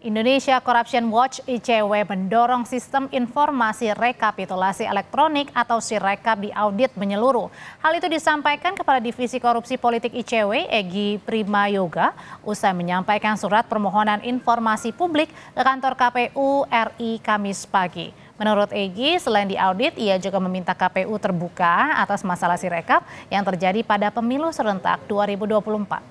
Indonesia Corruption Watch (ICW) mendorong sistem informasi rekapitulasi elektronik atau Sirekap diaudit menyeluruh. Hal itu disampaikan Kepala Divisi Korupsi Politik ICW, Egy Primayoga, usai menyampaikan surat permohonan informasi publik ke kantor KPU RI Kamis pagi. Menurut Egy, selain diaudit, ia juga meminta KPU terbuka atas masalah Sirekap yang terjadi pada pemilu serentak 2024.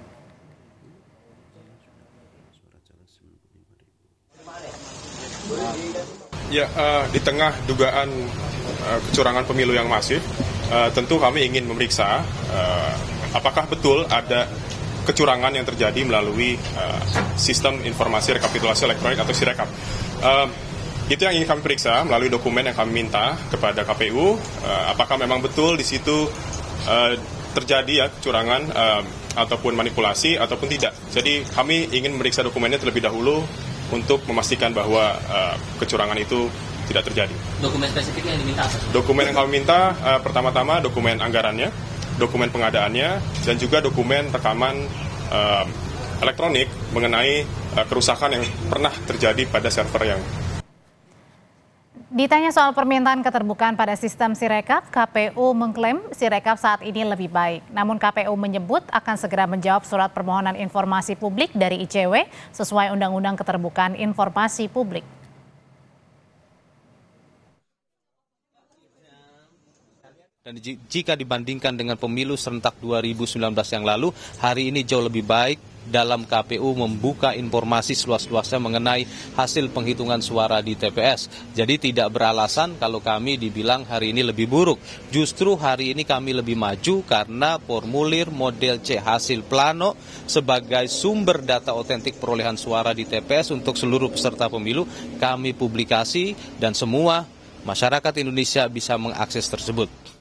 Ya, di tengah dugaan kecurangan pemilu yang masif, tentu kami ingin memeriksa apakah betul ada kecurangan yang terjadi melalui sistem informasi rekapitulasi elektronik atau Sirekap. Itu yang ingin kami periksa melalui dokumen yang kami minta kepada KPU, apakah memang betul di situ terjadi ya kecurangan ataupun manipulasi ataupun tidak. Jadi kami ingin memeriksa dokumennya terlebih dahulu untuk memastikan bahwa kecurangan itu tidak terjadi. Dokumen spesifik yang diminta apa? Dokumen yang kami minta pertama-tama dokumen anggarannya, dokumen pengadaannya, dan juga dokumen rekaman elektronik mengenai kerusakan yang pernah terjadi pada server yang. Ditanya soal permintaan keterbukaan pada sistem Sirekap, KPU mengklaim Sirekap saat ini lebih baik. Namun KPU menyebut akan segera menjawab surat permohonan informasi publik dari ICW sesuai Undang-Undang Keterbukaan Informasi Publik. Dan jika dibandingkan dengan pemilu serentak 2019 yang lalu, hari ini jauh lebih baik dalam KPU membuka informasi seluas-luasnya mengenai hasil penghitungan suara di TPS. Jadi tidak beralasan kalau kami dibilang hari ini lebih buruk. Justru hari ini kami lebih maju karena formulir model C hasil plano sebagai sumber data otentik perolehan suara di TPS untuk seluruh peserta pemilu kami publikasi dan semua masyarakat Indonesia bisa mengakses tersebut.